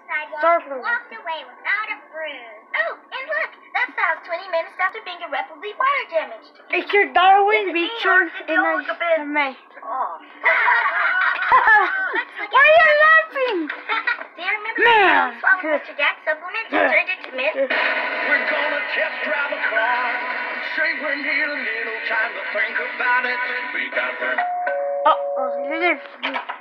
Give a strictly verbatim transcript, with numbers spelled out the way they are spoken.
sidewalk and walked away without a bruise. Oh, and look, that sounds twenty minutes after being irreparably water damaged. It's your Darwin Richard in a May. Oh. Why are you laughing? Do you remember when you swallowed Mister Jack's supplements and turned into mint? We're gonna test drive a car. Say we need a little time to think about it. We got them. Oh, oh,